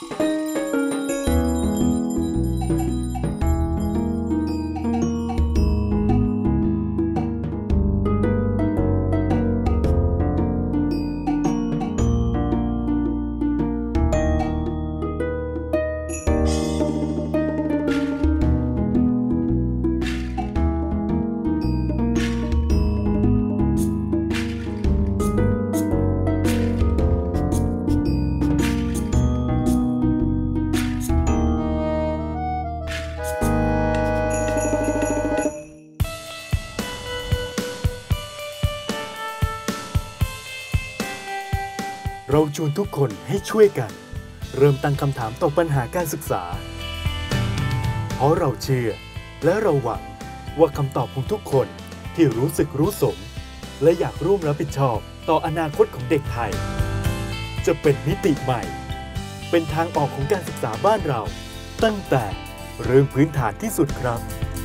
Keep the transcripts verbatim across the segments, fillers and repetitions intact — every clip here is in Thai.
เราชวนทุกคนให้ช่วยกันเริ่มตั้งคำถามต่อปัญหาการศึกษาเพราะเราเชื่อและเราหวังว่าคำตอบของทุกคนที่รู้สึกรู้สมและอยากร่วมรับผิดชอบต่ออนาคตของเด็กไทยจะเป็นมิติใหม่เป็นทางออกของการศึกษาบ้านเราตั้งแต่เรื่องพื้นฐานที่สุดครับ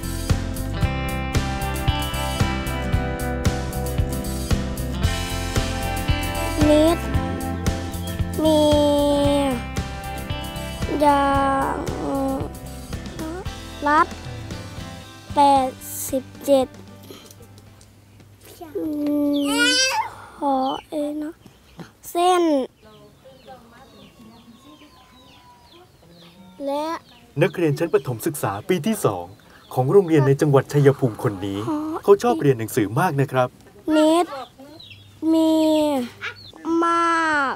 นิดมีอย่างรัดแปดสิบเจ็ดขอเองนะเส้นและนักเรียนชั้นประถมศึกษาปีที่สองของโรงเรียนในจังหวัดชัยภูมิคนนี้เขาชอบเรียนหนังสือมากนะครับนิดมีมาก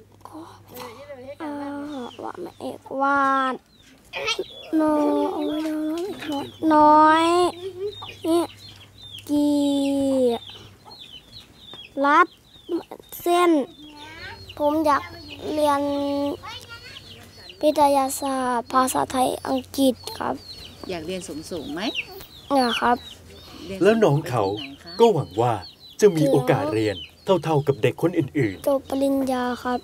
ว่าแม่เอกวาดน้อยน้อยเนี่ยกีรัดเส้นผมอยากเรียนวิทยาศาสตร์ภาษาไทยอังกฤษครับอยากเรียนสูงๆไหมอยากครับแล้วน้องเขาก็หวังว่าจะมีโอกาสเรียนเท่าๆกับเด็กคนอื่นๆจบปริญญาครับ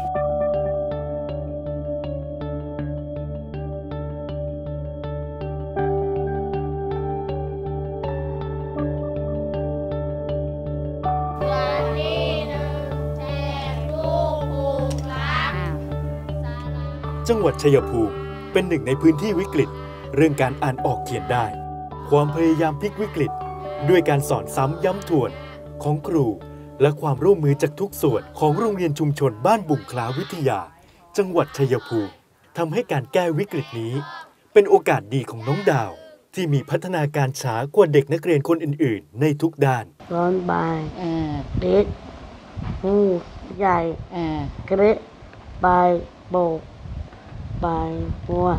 จังหวัดชัยภูมิเป็นหนึ่งในพื้นที่วิกฤตเรื่องการอ่านออกเขียนได้ความพยายามพลิกวิกฤตด้วยการสอนซ้ำย้ำทวนของครูและความร่วมมือจากทุกส่วนของโรงเรียนชุมชนบ้านบุ่งคล้าวิทยาจังหวัดชัยภูมิทำให้การแก้วิกฤตนี้เป็นโอกาสดีของน้องดาวที่มีพัฒนาการช้ากว่าเด็กนักเรียนคนอื่นๆในทุกด้านร้อนบายเด็กหูใหญ่กระบายโบกบายหัว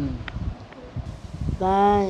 บาย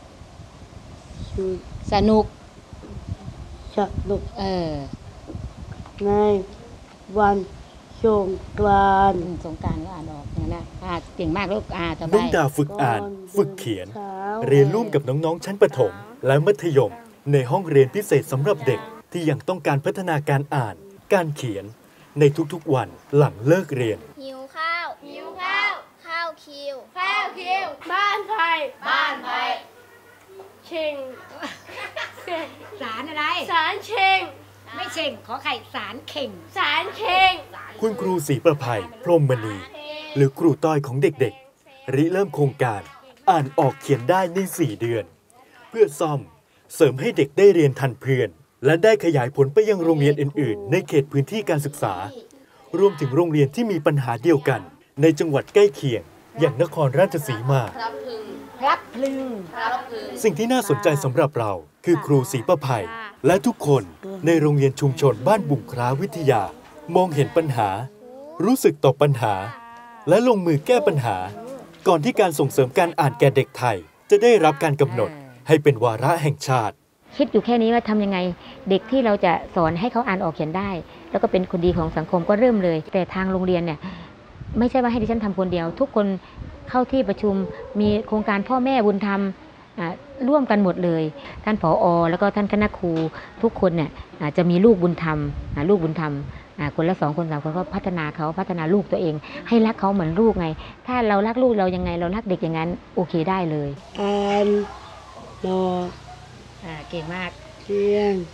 สนุกสนุกเออในวันสงกรานต์สงกรานต์ก็อ่านออกอย่างนั้นอ่านเก่งมากลูกอ่านต่อไปน้องดาวฝึกอ่านฝึกเขียนเรียนร่วมกับน้องๆชั้นประถมและมัธยมในห้องเรียนพิเศษสำหรับเด็กที่ยังต้องการพัฒนาการอ่านการเขียนในทุกๆวันหลังเลิกเรียนหิวข้าวหิวข้าวข้าวคิวข้าวคิวบ้านไผ่บ้านไผ่เชงสารอะไรสารเชงไม่เชงขอไข่สารเข่งสารเชงคุณครูศรีประภัยพรหมมณีหรือครูต้อยของเด็กๆริเริ่มโครงการอ่านออกเขียนได้ในสี่เดือนเพื่อซ่อมเสริมให้เด็กได้เรียนทันเพื่อนและได้ขยายผลไปยังโรงเรียนอื่นๆในเขตพื้นที่การศึกษารวมถึงโรงเรียนที่มีปัญหาเดียวกันในจังหวัดใกล้เคียงอย่างนครราชสีมาพลับพลึงสิ่งที่น่าสนใจสำหรับเราคือครูศรีประภัยและทุกคนในโรงเรียนชุมชนบ้านบุ่งคล้าวิทยามองเห็นปัญหารู้สึกต่อปัญหาและลงมือแก้ปัญหาก่อนที่การส่งเสริมการอ่านแก่เด็กไทยจะได้รับการกำหนดให้เป็นวาระแห่งชาติคิดอยู่แค่นี้ว่าทำยังไงเด็กที่เราจะสอนให้เขาอ่านออกเขียนได้แล้วก็เป็นคนดีของสังคมก็เริ่มเลยแต่ทางโรงเรียนเนี่ยไม่ใช่ว่าให้ดิฉันทำคนเดียวทุกคนเข้าที่ประชุมมีโครงการพ่อแม่บุญธรรมร่วมกันหมดเลยท่านผอ.แล้วก็ท่านคณะครูทุกคนเนี่ยจะมีลูกบุญธรรมลูกบุญธรรมคนละสองคนสามคนก็พัฒนาเขาพัฒนาลูกตัวเองให้รักเขาเหมือนลูกไงถ้าเรารักลูกเรายังไงเรารักเด็กอย่างนั้นโอเคได้เลยอ่านรอเก่งมากเขียน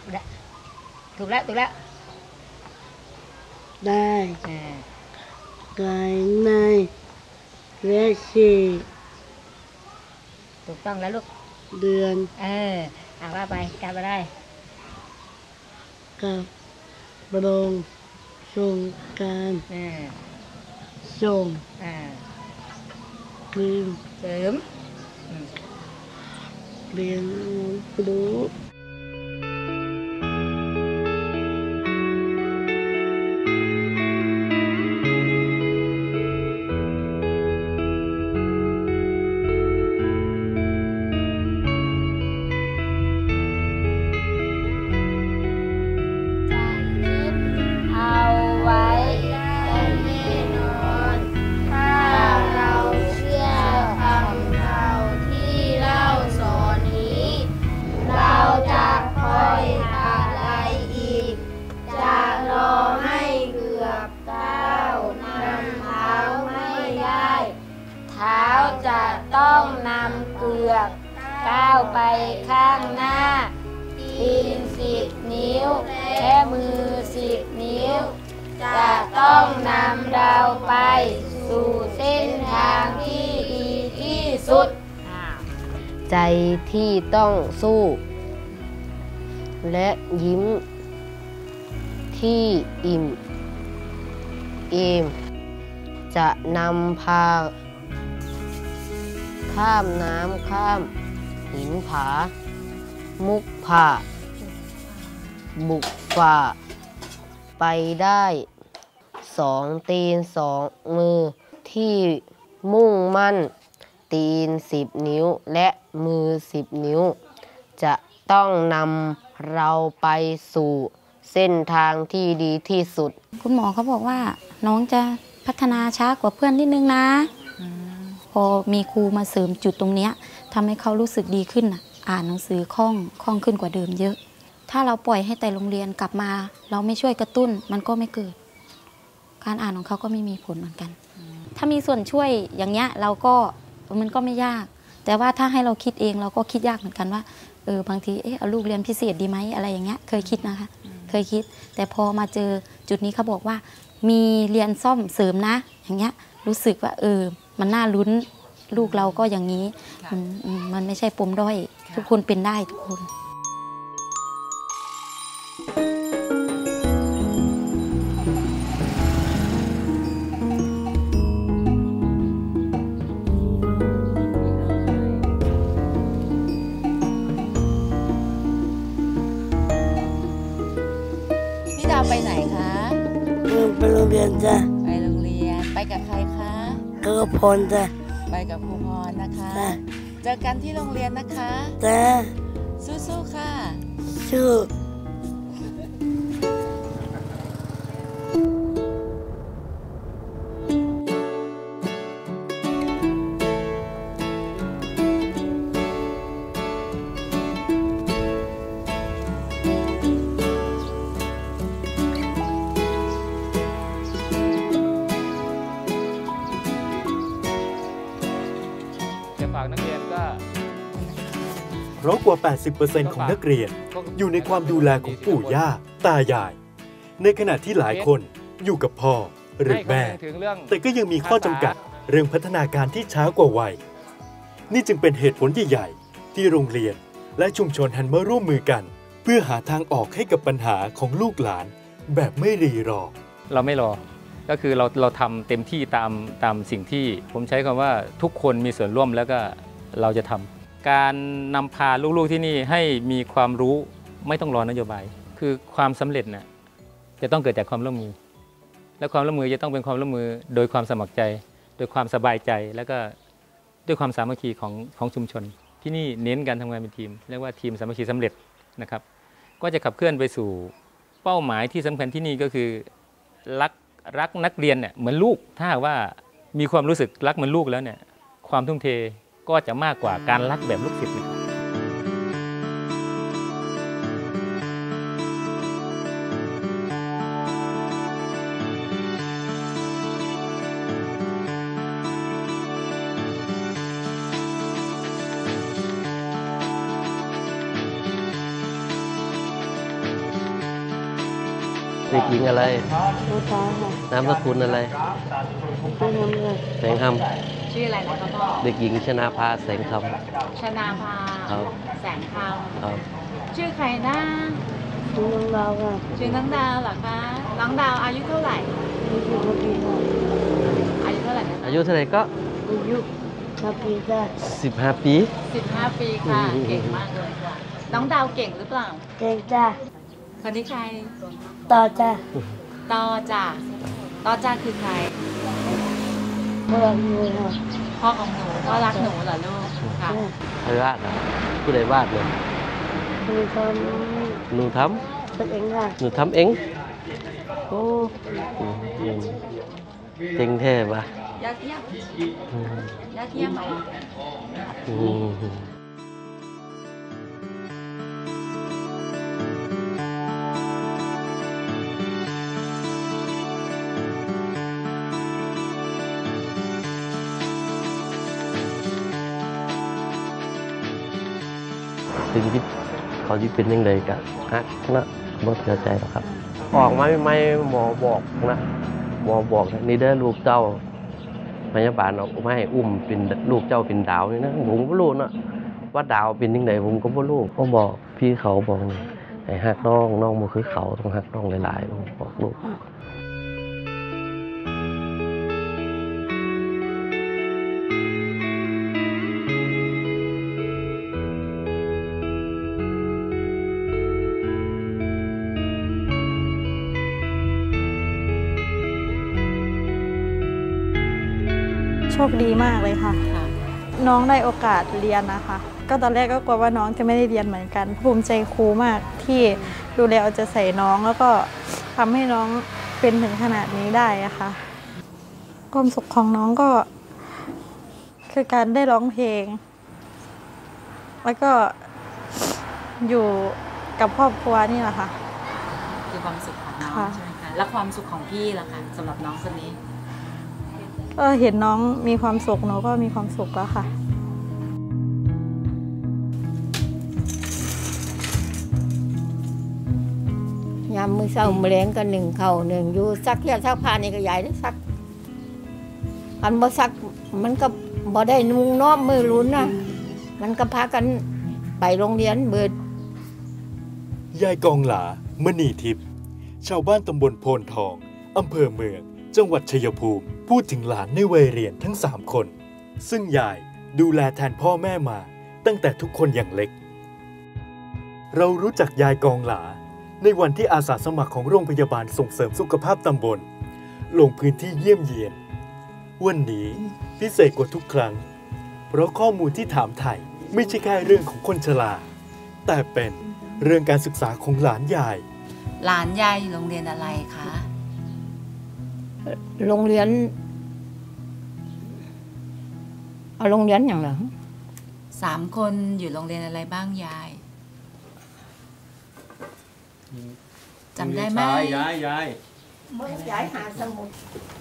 ถูกแล้วถูกแล้วได้ไก่ในและสี่ถูกต้องแล้วลูกเดือนเอออ่าว่าไปกลับมาได้กับโรงสงกรานต์เออส่งอ่าลืมเสริมเรียนรู้เอาไว้แน่นอนถ้าเราเชื่อคำเราที่เล่าสอนนี้ เราจะคอยอะไรอีก จะรอให้เกือบก้าวนำเท้าไม่ได้เท้าจะต้องนำเกือกก้าวไปข้างหน้าตีนสิบนิ้วและมือสิบนิ้ว จะต้องนำเราไปสู่เส้นทางที่ดีที่สุดใจที่ต้องสู้ และยิ้มที่อิ่มเอมจะนำพาข้ามน้ำข้ามหินผา มุกผ่าบุกฝ่าไปได้สองตีนสองมือที่มุ่งมั่นตีนสิบนิ้วและมือสิบนิ้ว จะต้องนำเราไปสู่เส้นทางที่ดีที่สุดคุณหมอเขาบอกว่าน้องจะพัฒนาช้ากว่าเพื่อนนิดนึงนะพอมีครูมาเสริมจุดตรงเนี้ยทำให้เขารู้สึกดีขึ้นอ่านหนังสือคล่องคล่องขึ้นกว่าเดิมเยอะถ้าเราปล่อยให้แต่โรงเรียนกลับมาเราไม่ช่วยกระตุ้นมันก็ไม่เกิดการอ่านของเขาก็ไม่มีผลเหมือนกันถ้ามีส่วนช่วยอย่างเงี้ยเราก็มันก็ไม่ยากแต่ว่าถ้าให้เราคิดเองเราก็คิดยากเหมือนกันว่าเออบางทีเออเอาลูกเรียนพิเศษดีไหมอะไรอย่างเงี้ยเคยคิดนะคะเคยคิดแต่พอมาเจอจุดนี้เขาบอกว่ามีเรียนซ่อมเสริมนะอย่างเงี้ยรู้สึกว่าเออมันน่าลุ้นลูกเราก็อย่างนี้มันมันไม่ใช่ปมด้อยทุกคนเป็นได้ทุกคนพี่ดาวไปไหนคะไปโรงเรียนจ้ะไปโรงเรียนไปกับใครคะกระพรจ้ะไปกับครูพรนะคะจ้ะเจอกันที่โรงเรียนนะคะจ้ะสู้ๆค่ะชื่อฝากนักเรียนก็เพราะกว่า แปดสิบเปอร์เซ็นต์ ของนักเรียนอยู่ในความดูแลของปู่ย่าตายาย ในขณะที่หลายคนอยู่กับพ่อหรือแม่ แต่ก็ยังมีข้อจำกัดเรื่องพัฒนาการที่ช้ากว่าวัย นี่จึงเป็นเหตุผลใหญ่ๆที่โรงเรียนและชุมชนหันมาร่วมมือกัน เพื่อหาทางออกให้กับปัญหาของลูกหลานแบบไม่รีรอเราไม่รอ ก็คือเราเราทำเต็มที่ตามตามสิ่งที่ผมใช้คำว่าทุกคนมีส่วนร่วมแล้วก็เราจะทำการนำพาลูกๆที่นี่ให้มีความรู้ไม่ต้องรอนโยบาย คือความสำเร็จน่ะจะต้องเกิดจากความร่วมมือ และความร่วมมือจะต้องเป็นความร่วมมือโดยความสมัครใจ โดยความสบายใจแล้วก็ด้วยความสามัคคีของของชุมชนที่นี่เน้นการทำงานเป็นทีมเรียกว่าทีมสามัคคีสำเร็จนะครับก็จะขับเคลื่อนไปสู่เป้าหมายที่สำคัญที่นี่ก็คือรักรักนักเรียนเนี่ยเหมือนลูกถ้าหากว่ามีความรู้สึกรักเหมือนลูกแล้วเนี่ยความทุ่มเทก็จะมากกว่าการรักแบบลูกศิษย์นะครับผเด็กหญิงอะไรน้องฟ้าค่ะนามสกุลอะไรชื่อน้ำเลยแสงคชื่ออะไรนะคะพ่อำเด็กหญิงชนาภาแสงคชนาภาครับแสงคำครับำชื่อใครนะชื่อน้องดาวค่ะชื่อน้องดาวเหรอคะน้องดาวอายุเท่าไหร่อายุนาปีค่ะอายุเท่าไหร่นะอายุเท่าไหร่ก็อายุนาปีค่ะสิบห้าปีสิบห้าปีค่ะอืมเก่งมากเลยค่ะน้องดาวเก่งหรือเปล่าเก่งจ้าคนนี้ใครต่อจ้าตอจ่าตอจ่าคือใครเมื่อมือค่ะพ่อของหนูพ่อรักหนูเหรอลูกค่ะใครวาดนะผู้ใดวาดเลยคือทหนูทำตัวเองค่ะำหนูทำเองโอ้อืมอืมเจ๋งแท้ปะยากเยี่ยมอืมยากเยี่ยมไหมอืม ถึงที่เขาที่เป็นยังไงกันฮักนะบ่เสียใจหรอกครับ ออกมาไม่หมอบอกนะหมอบอกนะนี่เด้อลูกเจ้าพยาบาลออกมาให้อุ้มเป็นลูกเจ้าเป็นดาวนี่นะผมก็รู้นะว่าดาวเป็นยังไงผมก็ไม่รู้ก็บอกพี่เขาบอกนี่ให้ฮักน้องน้องบ่คือเขาต้องฮักน้องหลายๆบอกลูกโชคดีมากเลยค่ะ น้องได้โอกาสเรียนนะคะ ก็ตอนแรกก็กลัวว่าน้องจะไม่ได้เรียนเหมือนกันภูมิใจครูมากที่ดูแลเอาใจใส่น้องแล้วก็ทำให้น้องเป็นถึงขนาดนี้ได้อะค่ะความสุขของน้องก็ คือการได้ร้องเพลง แล้วก็อยู่กับครอบครัวนี่แหละค่ะคือความสุขของน้องค่ะใช่ไหมคะและความสุขของพี่ล่ะคะสำหรับน้องคนนี้ก็เห็นน้องมีความสุขหนูก็มีความสุขแล้วค่ะยามมือเศร้ามือแรงกันหนึ่งเข่าหนึ่งอยู่ซักเที่ยวซักผ้านี่ก็ใหญ่ได้ซักอันบ่ซักมันก็บ่ได้นุ่งน้อมมือลุ้นนะมันก็พากันไปโรงเรียนเบิดยายกองหลามณีทิพย์ชาวบ้านตำบลโพนทองอำเภอเมืองจังหวัดชัยภูมิพูดถึงหลานในวัยเรียนทั้งสามคน ซึ่งยายดูแลแทนพ่อแม่มาตั้งแต่ทุกคนอย่างเล็ก เรารู้จักยายกองหลาในวันที่อาสาสมัครของโรงพยาบาลส่งเสริมสุขภาพตำบลลงพื้นที่เยี่ยมเยียนวันนี้พิเศษกว่าทุกครั้งเพราะข้อมูลที่ถามไถ่ไม่ใช่แค่เรื่องของคนชราแต่เป็นเรื่องการศึกษาของหลานยายหลานยายอยู่โรงเรียนอะไรคะโรงเรียนเอาโรงเรียนอย่างไรสามคนอยู่โรงเรียนอะไรบ้างยายจำได้ไหมยายยายยายเมื่อย้ายหาสมุด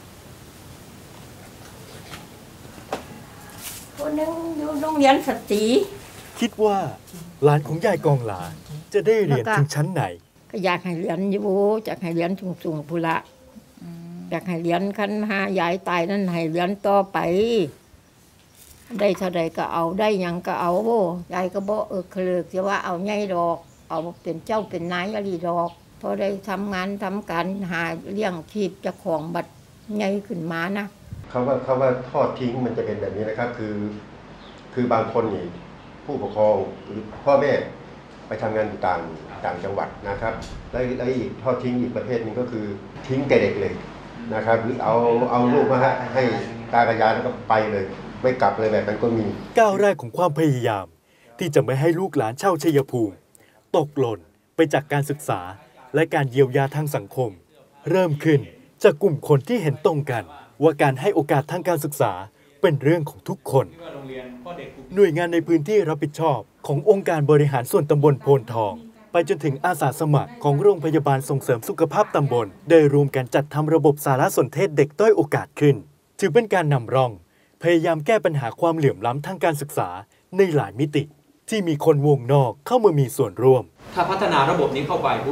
คนนึงอยู่โรงเรียนสตรีคิดว่าหลานของยายกองหลาจะได้เรียนถึงชั้นไหนก็อยากให้เรียนอยู่อยากให้เรียนสูงๆพุละอยากให้เรียนคันหายายตายนั่นให้เรียนต่อไป ได้เท่าใดก็เอาได้หยังก็เอายายก็บอกเออเคลือกจะว่าเอาใหญ่ดอก เอาเป็นเจ้าเป็นนายอะไรดอกพอได้ทำงานทำการหาเลี้ยงชีพเจ้าของบัดใหญ่ขึ้นมานะคำว่าคำว่าทอดทิ้งมันจะเป็นแบบนี้นะครับคือคือบางคนนี่ผู้ปกครองหรือพ่อแม่ไปทำงานต่างต่างจังหวัดนะครับแล้วแล้วอีกทอดทิ้งอีกประเภทหนึงก็คือทิ้งแต่เด็กเลยนะครับหรือเอาเอาลูกมาให้ตากับยายแล้วก็ไปเลยไม่กลับเลยแบบนั้นก็มีก้าวแรกของความพยายามที่จะไม่ให้ลูกหลานชาวชัยภูมิตกหล่นไปจากการศึกษาและการเยียวยาทางสังคม เริ่มขึ้นจากกลุ่มคนที่เห็นตรงกันว่าการให้โอกาสทางการศึกษาเป็นเรื่องของทุกคนหน่วยงานในพื้นที่รับผิดชอบขององค์การบริหารส่วนตำบลโพนทองไปจนถึงอาสาสมัครของโรงพยาบาลส่งเสริมสุขภาพตำบลได้รวมกันจัดทำระบบสารสนเทศเด็กด้อยโอกาสขึ้นถือเป็นการนำร่องพยายามแก้ปัญหาความเหลื่อมล้ำทางการศึกษาในหลายมิติที่มีคนวงนอกเข้ามามีส่วนร่วมถ้าพัฒนาระบบนี้เข้าไปปุ๊บเนี่ย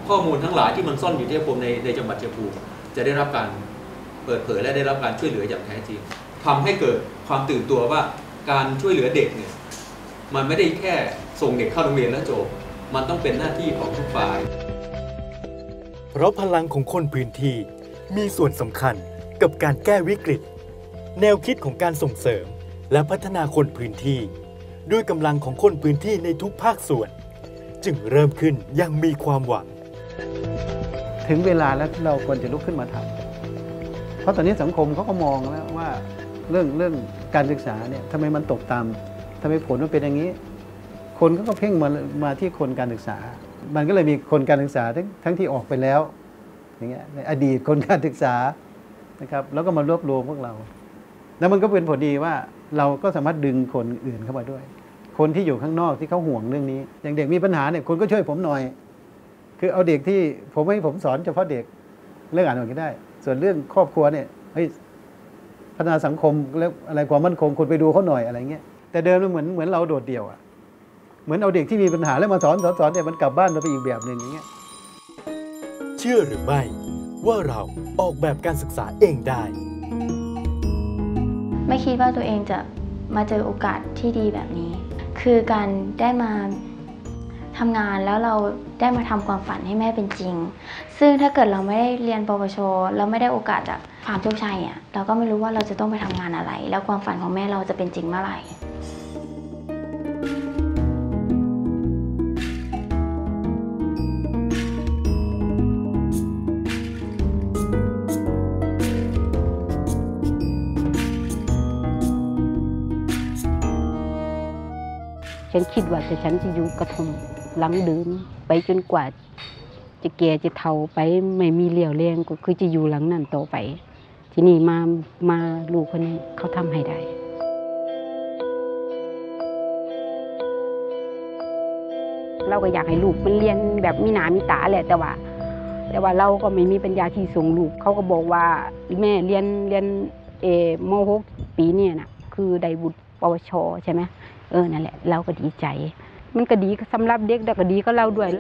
ข้อมูลทั้งหลายที่มันซ่อนอยู่ที่ชัยภูมิในในจังหวัดชัยภูมิจะได้รับการเปิดเผยและได้รับการช่วยเหลืออย่างแท้จริงทำให้เกิดความตื่นตัวว่าการช่วยเหลือเด็กเนี่ยมันไม่ได้แค่ส่งเด็กเข้าโรงเรียนแล้วจบมันต้องเป็นหน้าที่ของทุกฝ่ายเพราะพลังของคนพื้นที่มีส่วนสำคัญกับการแก้วิกฤตแนวคิดของการส่งเสริมและพัฒนาคนพื้นที่ด้วยกำลังของคนพื้นที่ในทุกภาคส่วนจึงเริ่มขึ้นอย่างมีความหวังถึงเวลาแล้วเราควรจะลุกขึ้นมาทำเพราะตอนนี้สังคมเขาก็มองแล้วว่าเรื่องเรื่องการศึกษาเนี่ยทำไมมันตกต่ำทำไมผลมันเป็นอย่างนี้คนก็เพ่งมามาที่คนการศึกษามันก็เลยมีคนการศึกษาทั้งทั้งที่ออกไปแล้วอย่างเงี้ยในอดีตคนการศึกษานะครับแล้วก็มารวบรวมพวกเราแล้วมันก็เป็นผลดีว่าเราก็สามารถดึงคนอื่นเข้ามาด้วยคนที่อยู่ข้างนอกที่เขาห่วงเรื่องนี้อย่างเด็กมีปัญหาเนี่ยคนก็ช่วยผมหน่อยคือเอาเด็กที่ผมให้ผมสอนเฉพาะเด็กเรื่องอ่านออกก็ได้ส่วนเรื่องครอบครัวเนี่ยเฮ้ยพัฒนาสังคมแล้วอะไรความมั่นคงคนไปดูเขาหน่อยอะไรเงี้ยแต่เดิมมันเหมือนเหมือนเราโดดเดี่ยวอ่ะเหมือนเอาเด็กที่มีปัญหาแล้วมาสอนสอนสอนเนี่ยมันกลับบ้านเราไปอีกแบบหนึ่งอย่างเงี้ยเชื่อหรือไม่ว่าเราออกแบบการศึกษาเองได้ไม่คิดว่าตัวเองจะมาเจอโอกาสที่ดีแบบนี้คือการได้มาทำงานแล้วเราได้มาทำความฝันให้แม่เป็นจริงซึ่งถ้าเกิดเราไม่ได้เรียนปวชเราไม่ได้โอกาสจากฟาร์มโชคชัยอ่ะเราก็ไม่รู้ว่าเราจะต้องไปทำงานอะไรแล้วความฝันของแม่เราจะเป็นจริงเมื่อไหร่ฉันคิดว่าแต่ฉันจะอยู่กระท่อมหลังเดิมไปจนกว่าจะแก่จะเฒ่าไปไม่มีเรี่ยวแรงก็คือจะอยู่หลังนั้นต่อไปที่นี่มามาลูกคนนี้เขาทำให้ได้เราก็อยากให้ลูกมันเรียนแบบมีหนามีตาแหละแต่ว่าแต่ว่าเราก็ไม่มีปัญญาที่ส่งลูกเขาก็บอกว่าแม่เรียนเรียนเอมหกปีเนี่ยนะคือได้บุตรปวชใช่ไหมเออนั่นแหละเราก็ดีใจมันก็ดีสำหรับเด็กแต่ก็ดีก็เราด้วย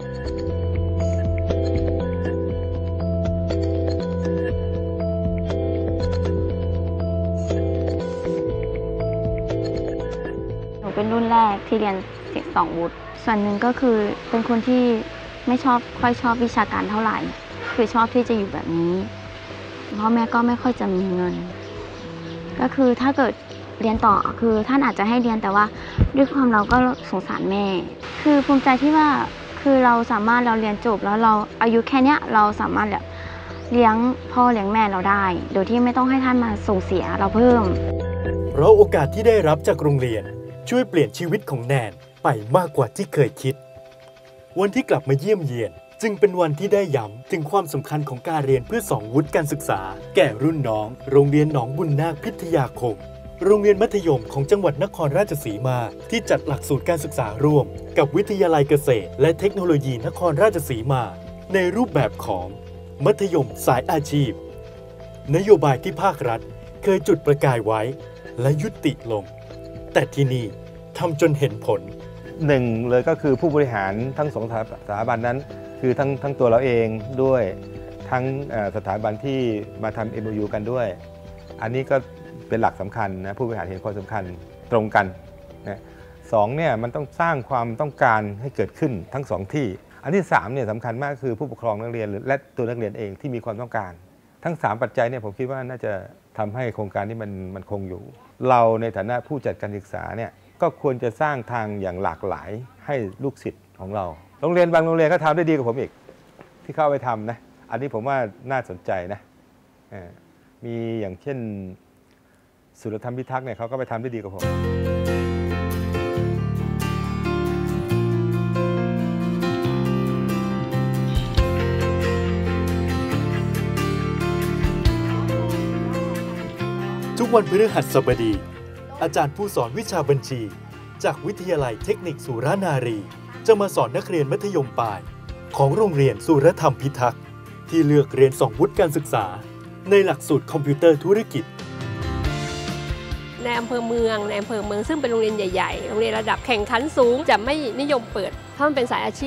หนูเป็นรุ่นแรกที่เรียนสองวุฒิส่วนหนึ่งก็คือเป็นคนที่ไม่ชอบค่อยชอบวิชาการเท่าไหร่คือชอบที่จะอยู่แบบนี้พ่อแม่ก็ไม่ค่อยจะมีเงินก็คือถ้าเกิดเรียนต่อคือท่านอาจจะให้เรียนแต่ว่าด้วยความเราก็สงสารแม่คือภูมิใจที่ว่าคือเราสามารถเราเรียนจบแล้วเราอายุแค่นี้เราสามารถแบบเลี้ยงพ่อเลี้ยงแม่เราได้โดยที่ไม่ต้องให้ท่านมาส่งเสียเราเพิ่มเพราะโอกาสที่ได้รับจากโรงเรียนช่วยเปลี่ยนชีวิตของแนนไปมากกว่าที่เคยคิดวันที่กลับมาเยี่ยมเยียนจึงเป็นวันที่ได้ย้ำถึงความสำคัญของการเรียนเพื่อสองวุฒิการศึกษาแก่รุ่นน้องโรงเรียนหนองบุญนาคพิทยาคมโรงเรียนมัธยมของจังหวัดนครราชสีมาที่จัดหลักสูตรการศึกษาร่วมกับวิทยาลัยเกษตรและเทคโนโลยีนครราชสีมาในรูปแบบของมัธยมสายอาชีพนโยบายที่ภาครัฐเคยจุดประกายไว้และยุติลงแต่ที่นี่ทำจนเห็นผลหนึ่งเลยก็คือผู้บริหารทั้งสองสถาบันนั้นคือทั้งทั้งตัวเราเองด้วยทั้งสถาบันที่มาทำ เอ็ม โอ ยู กันด้วยอันนี้ก็เป็นหลักสำคัญนะผู้บริหารเห็นความสำคัญตรงกันนะสองเนี่ยมันต้องสร้างความต้องการให้เกิดขึ้นทั้งสองที่อันที่สามเนี่ยสำคัญมากคือผู้ปกครองนักเรียนและตัวนักเรียนเองที่มีความต้องการทั้งสามปัจจัยเนี่ยผมคิดว่าน่าจะทำให้โครงการนี้มันมันคงอยู่เราในฐานะผู้จัดการศึกษาเนี่ยก็ควรจะสร้างทางอย่างหลากหลายให้ลูกศิษย์ของเราโรงเรียนบางโรงเรียนก็ทำได้ดีกว่าผมอีกที่เข้าไปทำนะอันนี้ผมว่าน่าสนใจนะมีอย่างเช่นสุรธรรมพิทักษ์เนี่ยเขาก็ไปทำได้ดีกว่าผมทุกวันพฤหัสบดีอาจารย์ผู้สอนวิชาบัญชีจากวิทยาลัยเทคนิคสุรานารีจะมาสอนนักเรียนมัธยมปลายของโรงเรียนสุรธรรมพิทักษ์ที่เลือกเรียนสองวุฒิการศึกษาในหลักสูตรคอมพิวเตอร์ธุรกิจในอำเภอเมืองในอำเภอเมืองซึ่งเป็นโรงเรียนใหญ่ๆโรงเรียนระดับแข่งขันสูงจะไม่นิยมเปิดเพราะมันเป็นสายอาชีพ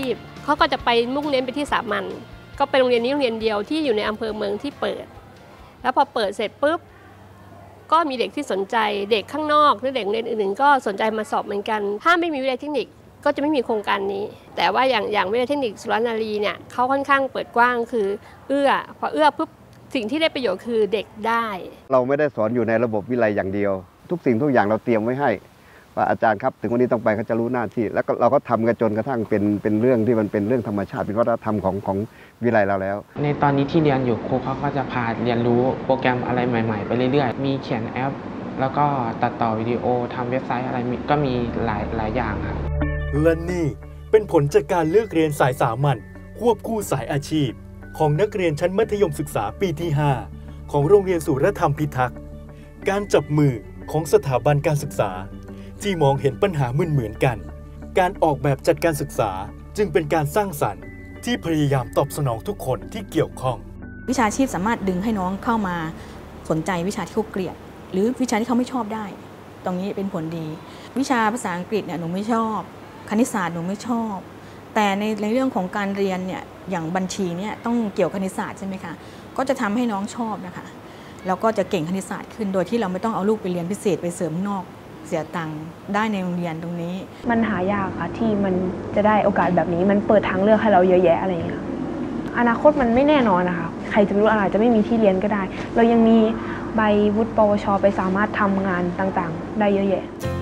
เขาก็จะไปมุ่งเน้นไปที่สามัญก็เป็นโรงเรียนนี้โรงเรียนเดียวที่อยู่ในอำเภอเมืองที่เปิดแล้วพอเปิดเสร็จปุ๊บก็มีเด็กที่สนใจเด็กข้างนอกหรือเด็กโรงเรียนอื่นๆก็สนใจมาสอบเหมือนกันถ้าไม่มีวิทยาลัยเทคนิคก็จะไม่มีโครงการนี้แต่ว่าอย่างอย่างวิทยาลัยเทคนิคสุรนารีเนี่ยเขาค่อนข้างเปิดกว้างคือเอื้อพอเอื้อปุ๊บสิ่งที่ได้ประโยชน์คือเด็กได้เราไม่ได้สอนอยู่ในระบบวิไลอย่างเดียวทุกสิ่งทุกอย่างเราเตรียมไว้ให้ว่าอาจารย์ครับถึงวันนี้ต้องไปเขาจะรู้หน้าที่แล้วก็เราก็ทำกันจนกระทั่งเป็นเป็นเรื่องที่มันเป็นเรื่องธรรมชาติเป็นวัฒนธรรมของของวิไลเราแล้วในตอนนี้ที่เรียนอยู่ครูเขาก็จะพาเรียนรู้โปรแกรมอะไรใหม่ๆไปเรื่อยๆมีเขียนแอปแล้วก็ตัดต่อวิดีโอทำเว็บไซต์อะไรก็มีหลายหลายอย่างครับและนี่เป็นผลจากการเลือกเรียนสายสามัญควบคู่สายอาชีพของนักเรียนชั้นมัธยมศึกษาปีที่ห้าของโรงเรียนสุรธรรมพิทักษ์การจับมือของสถาบันการศึกษาที่มองเห็นปัญหาเหมือนเหมือนกันการออกแบบจัดการศึกษาจึงเป็นการสร้างสรรค์ที่พยายามตอบสนองทุกคนที่เกี่ยวข้องวิชาชีพสามารถดึงให้น้องเข้ามาสนใจวิชาที่เขาเกลียดหรือวิชาที่เขาไม่ชอบได้ตรงนี้เป็นผลดีวิชาภาษาอังกฤษเนี่ยหนูไม่ชอบคณิตศาสตร์หนูไม่ชอบแต่ในในเรื่องของการเรียนเนี่ยอย่างบัญชีเนี่ยต้องเกี่ยวคณิตศาสตร์ใช่ไหมคะก็จะทำให้น้องชอบนะคะแล้วก็จะเก่งคณิตศาสตร์ขึ้นโดยที่เราไม่ต้องเอาลูกไปเรียนพิเศษไปเสริมนอกเสียตังค์ได้ในโรงเรียนตรงนี้มันหายากค่ะที่มันจะได้โอกาสแบบนี้มันเปิดทางเลือกให้เราเยอะแยะอะไรอย่างเงี้ยอนาคตมันไม่แน่นอนนะคะใครจะรู้อะไรจะไม่มีที่เรียนก็ได้เรายังมีใบวุฒิปวชไปสามารถทำงานต่างๆได้เยอะแยะ